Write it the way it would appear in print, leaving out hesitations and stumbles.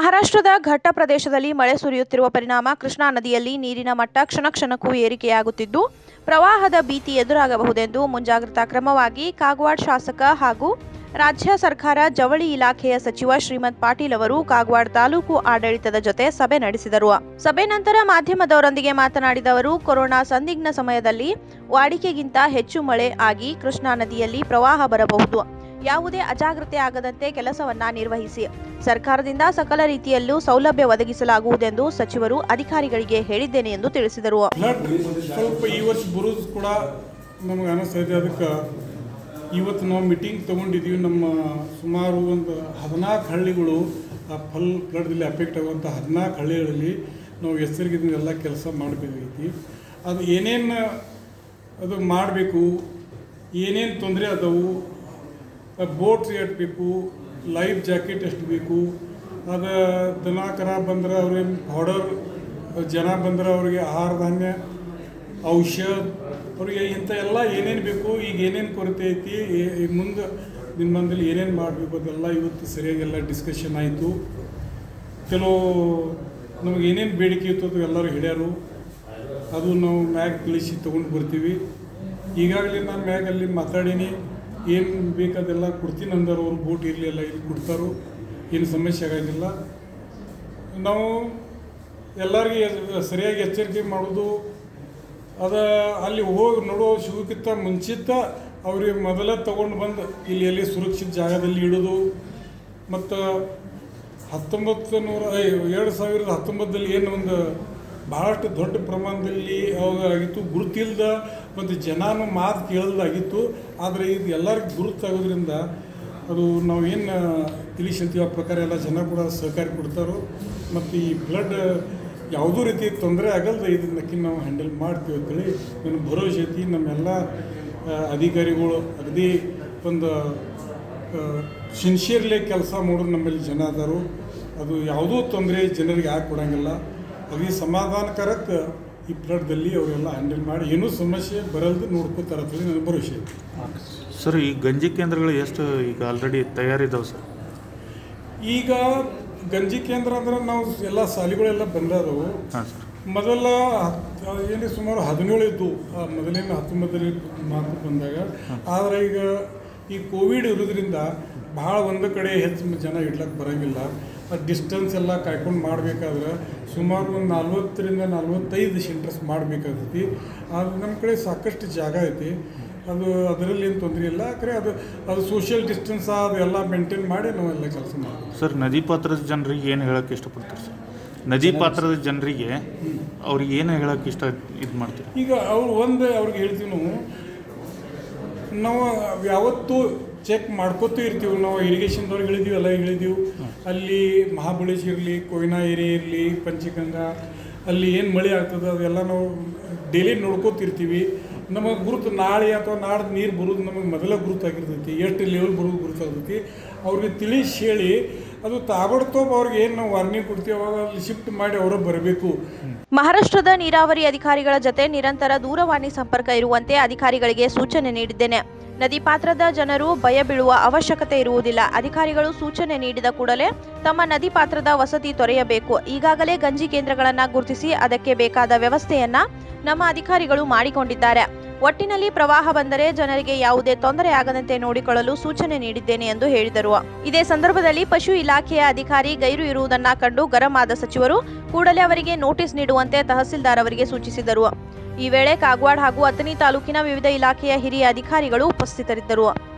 ಮಹಾರಾಷ್ಟ್ರದ ಘಟ್ಟ ಪ್ರದೇಶದಲ್ಲಿ ಮಳೆ ಸುರಿಯುತ್ತಿರುವ ಪರಿಣಾಮ ಕೃಷ್ಣಾ ನದಿಯಲ್ಲಿ ನೀರಿನ ಮಟ್ಟ ಕ್ಷಣ ಕ್ಷಣಕ್ಕೂ ಏರಿಕೆಯಾಗುತ್ತಿದ್ದು ಪ್ರವಾಹದ ಭೀತಿ ಎದುರಾಗಬಹುದೆಂದು ಮುಂಜಾಗ್ರತಾ ಕ್ರಮವಾಗಿ ಕಾಗವಾಡ ಶಾಸಕ ಹಾಗೂ ರಾಜ್ಯ ಸರ್ಕಾರ ಜವಳಿ ಇಲಾಖೆಯ ಸಚಿವ ಶ್ರೀಮಂತ್ ಪಾಟೀಲ್ ಅವರು ಕಾಗವಾಡ ತಾಲೂಕು ಆಡಳಿತದ ಜೊತೆ ಸಭೆ ನಡೆಸಿದರು. ಸಭೆ ನಂತರ ಮಾಧ್ಯಮದವರೊಂದಿಗೆ ಮಾತನಾಡಿದ ಅವರು, ಕೊರೋನಾ ಸಂದಿಗ್ಧ ಸಮಯದಲ್ಲಿ ವಾಡಿಕೆಗಿಂತ ಹೆಚ್ಚು ಮಳೆ ಆಗಿ ಕೃಷ್ಣಾ ನದಿಯಲ್ಲಿ ಪ್ರವಾಹ ಬರಬಹುದು. ಯಾವುದೇ ಅಜಾಗ್ರತೆ ಆಗದಂತೆ ಕೆಲಸವನ್ನ ನಿರ್ವಹಿಸಿ. ಸರ್ಕಾರದಿಂದ ಸಕಲ ರೀತಿಯಲ್ಲೂ ಸೌಲಭ್ಯ ಒದಗಿಸಲಾಗುವುದೆಂದು ಸಚಿವರು ಅಧಿಕಾರಿಗಳಿಗೆ ಹೇಳಿದ್ದೇನೆ ಎಂದು ತಿಳಿಸಿದರು. ಸ್ವಲ್ಪ ಈ ವರ್ಷ ಬರೋದು ಕೂಡ ನಮಗೆ ಅನಿಸ್ತದೆ. ಅದಕ್ಕೆ ಇವತ್ತು ನಾವು ಮೀಟಿಂಗ್ ತೊಗೊಂಡಿದ್ದೀವಿ. ನಮ್ಮ ಸುಮಾರು ಒಂದು 14 ಹಳ್ಳಿಗಳು ಆ ಫ್ಲಡ್ದಲ್ಲಿ ಅಫೆಕ್ಟ್ ಆಗುವಂಥ 14 ಹಳ್ಳಿಗಳಲ್ಲಿ ನಾವು ಎಚ್ಚರಿಕೆಯಿಂದ ಎಲ್ಲ ಕೆಲಸ ಮಾಡಬೇಕಾಗೈತಿ. ಅದು ಏನೇನು ಅದು ಮಾಡಬೇಕು, ಏನೇನು ತೊಂದರೆ ಅದಾವು, ಬೋಟ್ಸ್ ಎಷ್ಟು ಬೇಕು, ಲೈಫ್ ಜಾಕೆಟ್ ಎಷ್ಟು ಬೇಕು, ಅದು ದನ ಕರ ಬಂದ್ರೆ ಅವ್ರಿಗೆ ಪೌಡರ್, ಜನ ಬಂದ್ರೆ ಅವ್ರಿಗೆ ಆಹಾರ ಧಾನ್ಯ, ಔಷಧ, ಅವ್ರಿಗೆ ಇಂಥ ಎಲ್ಲ ಏನೇನು ಬೇಕು, ಈಗ ಏನೇನು ಕೊರತೆ ಐತಿ, ಮುಂದೆ ದಿನಮಾನದಲ್ಲಿ ಏನೇನು ಮಾಡಬೇಕು ಅದೆಲ್ಲ ಇವತ್ತು ಸರಿಯಾಗೆಲ್ಲ ಡಿಸ್ಕಷನ್ ಆಯಿತು. ಕೆಲವು ನಮಗೆ ಏನೇನು ಬೇಡಿಕೆ ಇತ್ತು ಅದು ಎಲ್ಲರೂ ಹೇಳ್ಯಾರು. ಅದು ನಾವು ಮ್ಯಾಗ್ ತಿಳಿಸಿ ತೊಗೊಂಡು ಬರ್ತೀವಿ. ಈಗಾಗಲೇ ನಾನು ಮ್ಯಾಗಲ್ಲಿ ಮಾತಾಡೀನಿ. ಏನು ಬೇಕಾದೆಲ್ಲ ಕೊಡ್ತೀನಿ ಅಂದರು. ಅವರು ಬೋಟ್ ಇರಲಿಲ್ಲ, ಇಲ್ಲಿ ಕೊಡ್ತಾರೋ, ಏನು ಸಮಸ್ಯೆ ಆಗೋದಿಲ್ಲ. ನಾವು ಎಲ್ಲರಿಗೆ ಸರಿಯಾಗಿ ಎಚ್ಚರಿಕೆ ಮಾಡೋದು, ಅದು ಅಲ್ಲಿ ಹೋಗಿ ನೋಡೋ ಶಿವಕ್ಕಿಂತ ಮುಂಚಿತ ಅವ್ರಿಗೆ ಮೊದಲೇ ತೊಗೊಂಡು ಬಂದು ಇಲ್ಲಿ ಎಲ್ಲಿ ಸುರಕ್ಷಿತ ಜಾಗದಲ್ಲಿ ಇಡೋದು. ಮತ್ತು 2019 ಏನು ಒಂದು ಭಾಳಷ್ಟು ದೊಡ್ಡ ಪ್ರಮಾಣದಲ್ಲಿ ಅವಾಗ ಆಗಿತ್ತು, ಗುರುತಿಲ್ದ ಮತ್ತು ಜನನೂ ಮಾತು ಕೇಳದಾಗಿತ್ತು. ಆದರೆ ಇದು ಎಲ್ಲರಿಗೂ ಗುರುತಾಗೋದ್ರಿಂದ ಅದು ನಾವು ಏನು ತಿಳಿಸಿರ್ತೀವಿ ಆ ಪ್ರಕಾರ ಎಲ್ಲ ಜನ ಕೂಡ ಸಹಕಾರ ಕೊಡ್ತಾರೋ. ಮತ್ತು ಈ ಬ್ಲಡ್ ಯಾವುದೂ ರೀತಿ ತೊಂದರೆ ಆಗಲ್ದ ಇದನ್ನಕ್ಕೆ ನಾವು ಹ್ಯಾಂಡಲ್ ಮಾಡ್ತೀವಿ ಅಂತೇಳಿ ನನ್ನ ಭರವಸೆ ಐತಿ. ನಮ್ಮೆಲ್ಲ ಅಧಿಕಾರಿಗಳು ಅಗದಿ ಒಂದು ಸಿನ್ಸಿಯರ್ಲಿ ಕೆಲಸ ಮಾಡೋದು ನಮ್ಮಲ್ಲಿ ಜನ ಅದಾರು. ಅದು ಯಾವುದೂ ತೊಂದರೆ ಜನರಿಗೆ ಯಾಕೆ ಕೊಡೋಂಗಿಲ್ಲ. ಅಗದಿ ಸಮಾಧಾನಕರಕ್ಕೆ ಈ ಫ್ಲಡ್ದಲ್ಲಿ ಅವರೆಲ್ಲ ಹ್ಯಾಂಡಲ್ ಮಾಡಿ ಏನೂ ಸಮಸ್ಯೆ ಬರಲ್ದು ನೋಡ್ಕೋತಾರೆ ಅಂತೇಳಿ ನನ್ನ ಭರವಸೆ ಐತಿ. ಸರ್, ಈ ಗಂಜಿ ಕೇಂದ್ರಗಳು ಎಷ್ಟು ಈಗ ಆಲ್ರೆಡಿ ತಯಾರಿದ್ದಾವೆ ಸರ್? ಈಗ ಗಂಜಿ ಕೇಂದ್ರ ಅಂದ್ರೆ ನಾವು ಎಲ್ಲ ಶಾಲೆಗಳೆಲ್ಲ ಬಂದವು. ಮೊದಲ ಏನು ಸುಮಾರು 17 ಇದ್ದು, ಮೊದಲೇನು 19 ಮಾತ್ರ ಬಂದಾಗ. ಆದರೆ ಈಗ ಈ ಕೋವಿಡ್ ಇರೋದ್ರಿಂದ ಭಾಳ ಒಂದು ಕಡೆ ಹೆಚ್ಚು ಜನ ಇಡ್ಲಕ್ಕೆ ಬರೋಂಗಿಲ್ಲ. ಆ ಡಿಸ್ಟೆನ್ಸ್ ಎಲ್ಲ ಕಾಯ್ಕೊಂಡು ಮಾಡಬೇಕಾದ್ರೆ ಸುಮಾರು ಒಂದು 40ರಿಂದ 45 ಸೆಂಟರ್ಸ್ ಮಾಡಬೇಕಾಗ್ತೈತಿ. ಅದು ನಮ್ಮ ಕಡೆ ಸಾಕಷ್ಟು ಜಾಗ ಐತಿ. ಅದು ಅದರಲ್ಲಿ ಏನು ತೊಂದರೆ ಇಲ್ಲ. ಯಾಕಂದರೆ ಅದು ಸೋಷಿಯಲ್ ಡಿಸ್ಟೆನ್ಸ್ ಅದೆಲ್ಲ ಮೇಂಟೈನ್ ಮಾಡಿ ನಾವೆಲ್ಲ ಕೆಲಸ ಮಾಡ್ತೀವಿ. ಸರ್, ನದಿ ಪಾತ್ರದ ಜನರಿಗೆ ಏನು ಹೇಳೋಕ್ಕೆ ಇಷ್ಟಪಡ್ತಾರೆ ಸರ್? ನದಿ ಪಾತ್ರದ ಜನರಿಗೆ ಅವ್ರಿಗೆ ಏನು ಹೇಳೋಕ್ಕೆ ಇದು ಮಾಡ್ತೀವಿ? ಈಗ ಅವ್ರಿಗೆ ಹೇಳ್ತೀವಿ ನಾವು ಯಾವತ್ತೂ ಚೆಕ್ ಮಾಡ್ಕೋತ ಇರ್ತೀವಿ. ನಾವು ಇರಿಗೇಷನ್ದವ್ರಿಗೆ ಹೇಳಿದ್ದೀವಿ, ಎಲ್ಲ ಹೇಳಿದ್ದೀವಿ. ಅಲ್ಲಿ ಮಹಾಬಳೇಶ್ವರ ಇರಲಿ, ಕೊಯ್ನಾ ಏರಿಯಾ ಇರಲಿ, ಪಂಚಗಂಗಾ, ಅಲ್ಲಿ ಏನು ಮಳೆ ಆಗ್ತದೆ ಅದೆಲ್ಲ ನಾವು ಡೈಲಿ ನೋಡ್ಕೋತಿರ್ತೀವಿ. ನಮಗೆ ಗುರುತು ನಾಳೆ ಅಥವಾ ನಾಡ್ದು ನೀರು ಬರೋದು ನಮಗೆ ಮೊದಲೇ ಗುರುತಾಗಿರ್ತೈತಿ. ಎಷ್ಟು ಲೆವೆಲ್ ಬರೋದು ಗುರುತಾಗ್ತೈತಿ. ಅವ್ರಿಗೆ ತಿಳಿಸಿ ಹೇಳಿ ಅದು ತಾಬಡ್ತೋಬ್ ಅವ್ರಿಗೆ ಏನು ನಾವು ವಾರ್ನಿಂಗ್ ಕೊಡ್ತೀವಿ ಅವಾಗ ಅಲ್ಲಿ ಶಿಫ್ಟ್ ಮಾಡಿ ಅವರ ಬರಬೇಕು. ಮಹಾರಾಷ್ಟ್ರದ ನೀರಾವರಿ ಅಧಿಕಾರಿಗಳ ಜೊತೆ ನಿರಂತರ ದೂರವಾಣಿ ಸಂಪರ್ಕ ಇರುವಂತೆ ಅಧಿಕಾರಿಗಳಿಗೆ ಸೂಚನೆ ನೀಡಿದ್ದೇನೆ. ನದಿ ಪಾತ್ರದ ಜನರು ಭಯ ಬೀಳುವ ಅವಶ್ಯಕತೆ ಇರುವುದಿಲ್ಲ. ಅಧಿಕಾರಿಗಳು ಸೂಚನೆ ನೀಡಿದ ಕೂಡಲೇ ತಮ್ಮ ನದಿ ಪಾತ್ರದ ವಸತಿ ತೊರೆಯಬೇಕು. ಈಗಾಗಲೇ ಗಂಜಿ ಕೇಂದ್ರಗಳನ್ನು ಗುರುತಿಸಿ ಅದಕ್ಕೆ ಬೇಕಾದ ವ್ಯವಸ್ಥೆಯನ್ನ ನಮ್ಮ ಅಧಿಕಾರಿಗಳು ಮಾಡಿಕೊಂಡಿದ್ದಾರೆ. ಒಟ್ಟಿನಲ್ಲಿ ಪ್ರವಾಹ ಬಂದರೆ ಜನರಿಗೆ ಯಾವುದೇ ತೊಂದರೆ ಆಗದಂತೆ ನೋಡಿಕೊಳ್ಳಲು ಸೂಚನೆ ನೀಡಿದ್ದೇನೆ ಎಂದು ಹೇಳಿದರು. ಇದೇ ಸಂದರ್ಭದಲ್ಲಿ ಪಶು ಇಲಾಖೆಯ ಅಧಿಕಾರಿ ಗೈರು ಇರುವುದನ್ನ ಕಂಡು ಗರಂ ಆದ ಸಚಿವರು ಕೂಡಲೇ ಅವರಿಗೆ ನೋಟಿಸ್ ನೀಡುವಂತೆ ತಹಸೀಲ್ದಾರ್ ಅವರಿಗೆ ಸೂಚಿಸಿದರು. ಈ ವೇಳೆ ಕಾಗವಾಡ ಹಾಗೂ ಅಥಣಿ ತಾಲೂಕಿನ ವಿವಿಧ ಇಲಾಖೆಯ ಹಿರಿಯ ಅಧಿಕಾರಿಗಳು ಉಪಸ್ಥಿತರಿದ್ದರು.